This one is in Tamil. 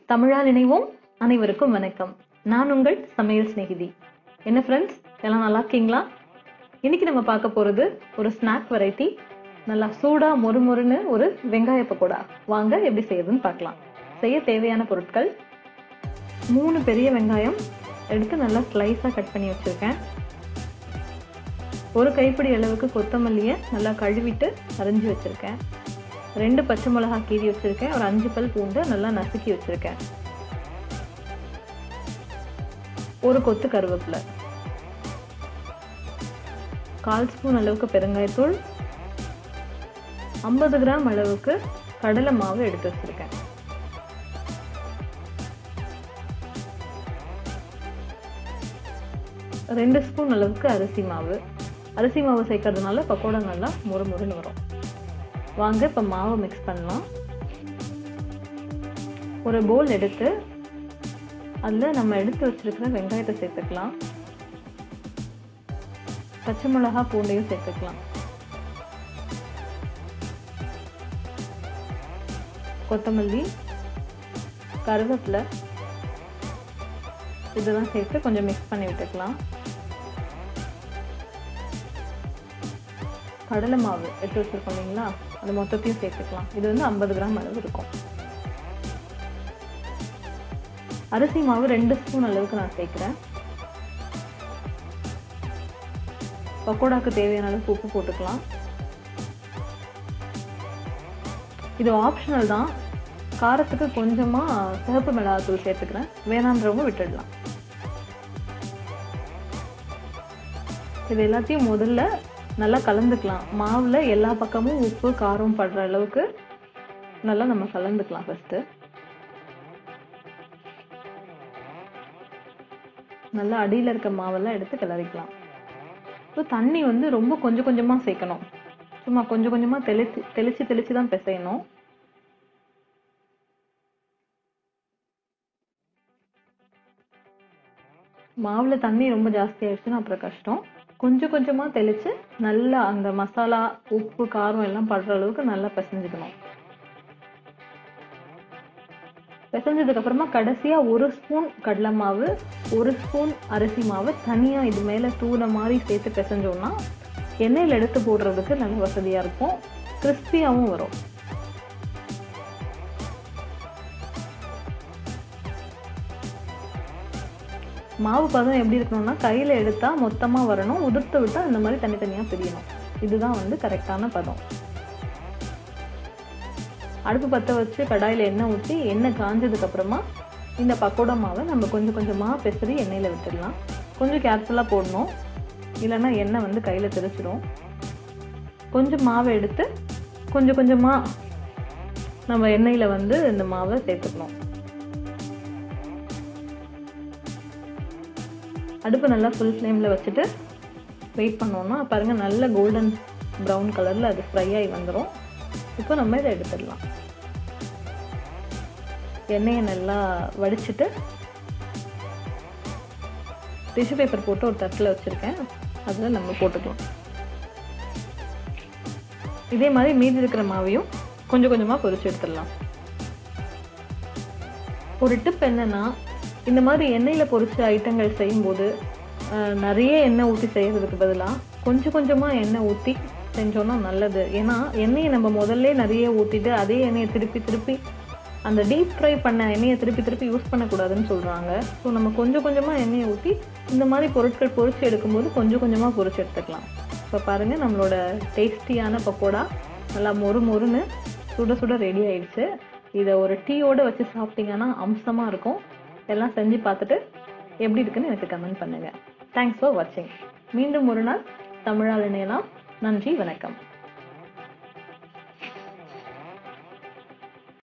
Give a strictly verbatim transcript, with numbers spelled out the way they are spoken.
தமிழால் இணைவோம். அனைவருக்கும் வணக்கம். நான் உங்கள் சமையல் சிநேகிதி. என்ன ஃப்ரெண்ட்ஸ், எல்லாம் நல்லா இருக்கீங்களா? இன்னைக்கு நம்ம பார்க்க போறது ஒரு ஸ்நாக் வெரைட்டி. நல்லா சூடா மொறுமொறுன்னு ஒரு வெங்காய பக்கோடா. வாங்க எப்படி செய்யறதுன்னு பார்க்கலாம். செய்ய தேவையான பொருட்கள்: மூணு பெரிய வெங்காயம் எடுத்து நல்லா ஸ்லைஸா கட் பண்ணி வச்சிருக்கேன். ஒரு கைப்பிடி அளவுக்கு கொத்தமல்லியை நல்லா கழுவிட்டு அரிஞ்சு வச்சிருக்கேன். ரெண்டு பச்சை மிளகாய் கீறி வச்சிருக்கேன். ஒரு அஞ்சு பல் பூண்டு நல்லா நசுக்கி வச்சிருக்கேன். ஒரு கொத்து கருவேப்பிலை, கால் ஸ்பூன் அளவுக்கு பெருங்காயத்தூள், ஐம்பது கிராம் அளவுக்கு கடலை மாவு எடுத்து வச்சிருக்கேன். ரெண்டு ஸ்பூன் அளவுக்கு அரிசி மாவு. அரிசி மாவு சேர்க்கறதுனால பக்கோடா நல்லா முறுமுறுன்னு வரும். வாங்க இப்போ மாவை மிக்ஸ் பண்ணலாம். ஒரு போல் எடுத்து அதில் நம்ம எடுத்து வச்சிருக்கிற வெங்காயத்தை சேர்த்துக்கலாம். பச்சை மிளகாய் பூண்டையும் சேர்த்துக்கலாம். கொத்தமல்லி, கருவேப்பிலை இதெல்லாம் சேர்த்து கொஞ்சம் மிக்ஸ் பண்ணி விட்டுக்கலாம். கடலை மாவு எடுத்து வச்சிருக்கோம் இல்லைங்களா, அது மொத்தத்தையும் சேர்த்துக்கலாம். இது வந்து ஐம்பது கிராம் அளவு இருக்கும். அரிசி மாவு ரெண்டு ஸ்பூன் அளவுக்கு நான் சேர்க்கிறேன். பக்கோடாக்கு தேவையான அளவுக்கு உப்பு போட்டுக்கலாம். இது ஆப்ஷனல் தான். காரத்துக்கு கொஞ்சமா சிவப்பு மிளகாத்தூள் சேர்த்துக்கிறேன். வேணான்றவங்க விட்டுடலாம். இது எல்லாத்தையும் முதல்ல நல்லா கலந்துக்கலாம். மாவுல எல்லா பக்கமும் உப்பு காரம் படுற அளவுக்கு நல்லா நம்ம கலந்துக்கலாம். ஃபர்ஸ்ட் நல்லா அடியில் இருக்க மாவெல்லாம் எடுத்து கிளறிக்கலாம். இப்போ தண்ணி வந்து ரொம்ப கொஞ்சம் கொஞ்சமா சேர்க்கணும். சும்மா கொஞ்சம் கொஞ்சமா தெளிச்சு தெளிச்சு தெளிச்சு தான் பிசையணும். மாவுல தண்ணி ரொம்ப ஜாஸ்தி ஆயிடுச்சுன்னா அப்புறம் கஷ்டம். கொஞ்சம் கொஞ்சமா தெளிச்சு நல்லா அந்த மசாலா உப்பு காரம் எல்லாம் படுற அளவுக்கு நல்லா பிசைஞ்சுக்கணும். பிசைஞ்சதுக்கு அப்புறமா கடைசியா ஒரு ஸ்பூன் கடலை மாவு, ஒரு ஸ்பூன் அரிசி மாவு தனியா இது மேல தூள மாதிரி சேர்த்து பிசைஞ்சோம்னா எண்ணெயில் எடுத்து போடுறதுக்கு நல்ல வசதியா இருக்கும். கிறிஸ்பியாவும் வரும். மாவு பதம் எப்படி இருக்கணும்னா கையில எடுத்தா மொத்தமா வரணும். உதிர்த்து விட்டா இந்த மாதிரி தனித்தனியா பிரியணும். இதுதான் வந்து கரெக்டான பதம். அடுப்பு பற்ற வச்சு கடாயில எண்ணெய் ஊற்றி எண்ணெய் காஞ்சதுக்கு அப்புறமா இந்த பக்கோடா மாவை நம்ம கொஞ்சம் கொஞ்சமா பெசரி எண்ணெயில விட்டுடலாம். கொஞ்சம் கேர்ஃபுல்லா போடணும், இல்லைன்னா எண்ணெய் வந்து கையில தெரிச்சிடும். கொஞ்சம் மாவை எடுத்து கொஞ்சம் கொஞ்சமா நம்ம எண்ணெயில வந்து இந்த மாவை சேர்த்துக்கணும். அடுப்பு நல்லா ஃபுல் ஃப்ளேமில் வச்சுட்டு வெயிட் பண்ணோம்னா பாருங்கள் நல்ல கோல்டன் ப்ரௌன் கலரில் அது ஃப்ரை ஆகி வந்துடும். இப்போ நம்ம இதை எடுத்துடலாம். எண்ணெயை நல்லா வடிச்சிட்டு டிஷ்யூ பேப்பர் போட்டு ஒரு தட்டில் வச்சுருக்கேன். அதில் நம்ம போட்டுக்கலாம். இதே மாதிரி மீதி இருக்கிற மாவையும் கொஞ்சம் கொஞ்சமாக பொரிச்சு எடுத்துடலாம். ஒரு டிப் என்னென்னா, இந்த மாதிரி எண்ணெயில் பொரிச்ச ஐட்டங்கள் செய்யும்போது நிறைய எண்ணெய் ஊற்றி செய்கிறதுக்கு பதிலாக கொஞ்சம் கொஞ்சமாக எண்ணெய் ஊற்றி செஞ்சோன்னா நல்லது. ஏன்னா எண்ணெயை நம்ம முதல்ல நிறைய ஊற்றிட்டு அதே எண்ணெயை திருப்பி திருப்பி அந்த டீப் ஃப்ரை பண்ண எண்ணெயை திருப்பி திருப்பி யூஸ் பண்ணக்கூடாதுன்னு சொல்கிறாங்க. ஸோ நம்ம கொஞ்சம் கொஞ்சமாக எண்ணெயை ஊற்றி இந்த மாதிரி பொருட்கள் பொரிச்சு எடுக்கும்போது கொஞ்சம் கொஞ்சமாக பொரிச்சு எடுத்துக்கலாம். இப்போ பாருங்கள், நம்மளோட டேஸ்டியான பக்கோடா நல்லா மொறு மொறுன்னு சுட சுட ரெடி ஆயிடுச்சு. இதை ஒரு டீயோடு வச்சு சாப்பிட்டீங்கன்னா அம்சமாக இருக்கும். எல்லாம் செஞ்சு பார்த்துட்டு எப்படி இருக்குன்னு எனக்கு கமெண்ட் பண்ணுங்க. தேங்க்ஸ் ஃபார் வாட்சிங். மீண்டும் ஒரு நாள் தமிழால் இணையலாம். நன்றி, வணக்கம்.